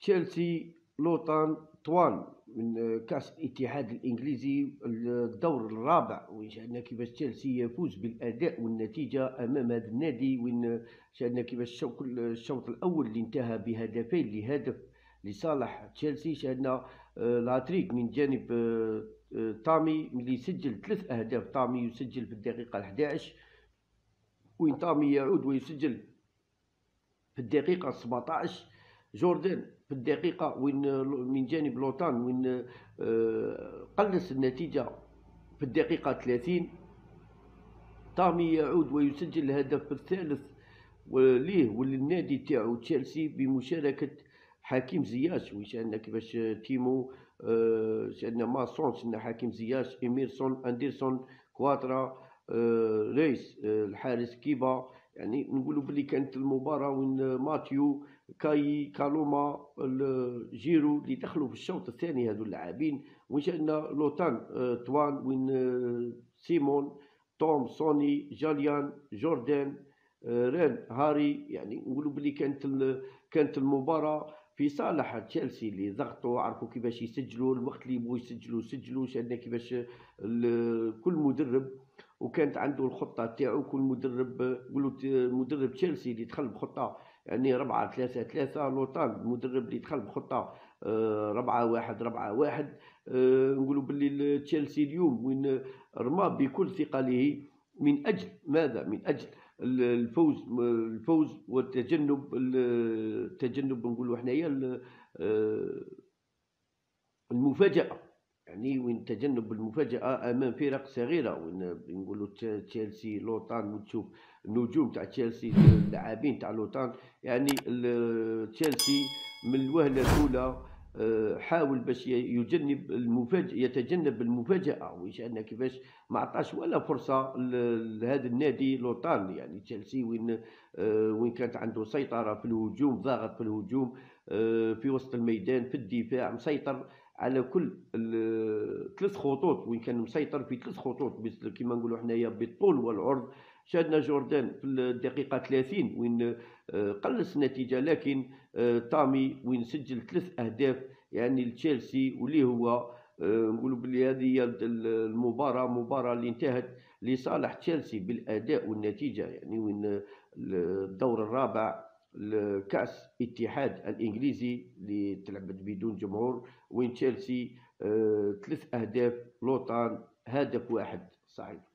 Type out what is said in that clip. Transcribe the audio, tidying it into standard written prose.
تشيلسي لوطان طوان من كأس الاتحاد الإنجليزي الدور الرابع. وين شاهدنا كيفاش تشيلسي يفوز بالأداء والنتيجة أمام هذا النادي. وين شاهدنا كيفاش الشوط الأول اللي انتهى بهدفين لهدف لصالح تشيلسي. شاهدنا الهاتريك من جانب تامي اللي سجل 3 أهداف. تامي يسجل في الدقيقة 11، وين تامي يعود ويسجل في الدقيقة 17. جوردان في الدقيقة وين من جانب لوطان وين قلص النتيجة في الدقيقة 30. تامي يعود ويسجل الهدف الثالث ليه وللنادي تاعو تشيلسي بمشاركة حكيم زياش. وشاهدنا كيفاش تيمو شاهدنا ماسون، شاهدنا حكيم زياش، إميرسون، أندرسون، كوادرا، ريس، الحارس كيبا. يعني نقولوا بلي كانت المباراة وين ماتيو، كاي، كالوما، جيرو اللي دخلوا في الشوط الثاني هذو اللاعبين. وين شاهدنا لوطان توان وين سيمون، توم، سوني، جاليان، جوردان، رين، هاري. يعني نقولوا بلي كانت المباراة في صالح تشيلسي اللي ضغطوا، عرفوا كيفاش يسجلوا الوقت اللي يبغوا يسجلوا. شاهدنا كيفاش كل مدرب وكانت عنده الخطة تاعو. كل مدرب نقولوا مدرب تشيلسي اللي دخل بخطة يعني 4-3-3، لوطان المدرب اللي دخل بخطة 4-1-4-1. نقولوا باللي تشيلسي اليوم وين رمى بكل ثقله من أجل ماذا؟ من أجل الفوز والتجنب نقولوا حنايا المفاجأة. يعني وين تجنب المفاجأة أمام فرق صغيرة. وين نقولوا تشيلسي لوطان وتشوف النجوم تاع تشيلسي اللاعبين تاع لوطان. يعني تشيلسي من الوهلة الأولى حاول باش يتجنب المفاجأة. وشاهدنا كيفاش ما عطاش ولا فرصة لهذا النادي لوطان. يعني تشيلسي وين كانت عنده سيطرة في الهجوم، ضاغط في الهجوم، في وسط الميدان، في الدفاع، مسيطر على كل 3 خطوط. وين كان مسيطر في 3 خطوط كما نقولوا حنايا بالطول والعرض. شاهدنا جوردان في الدقيقة 30 وين قلص النتيجة، لكن تامي وين سجل 3 أهداف يعني لتشيلسي. واللي هو نقولوا بلي هذه هي المباراة اللي انتهت لصالح تشيلسي بالأداء والنتيجة. يعني وين الدور الرابع الكأس اتحاد الإنجليزي اللي تلعبت بدون جمهور، وين تشيلسي 3 أهداف، لوطان هدف واحد. صحيح.